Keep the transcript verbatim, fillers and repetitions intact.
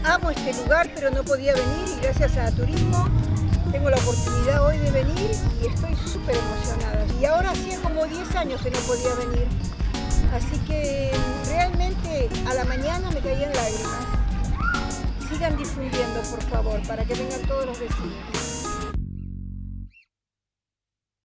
amo este lugar, pero no podía venir y gracias a Turismo tengo la oportunidad hoy de venir y estoy súper emocionada. Y ahora hacía como diez años que no podía venir. Así que realmente a la mañana me caían lágrimas. Sigan difundiendo, por favor, para que vengan todos los vecinos.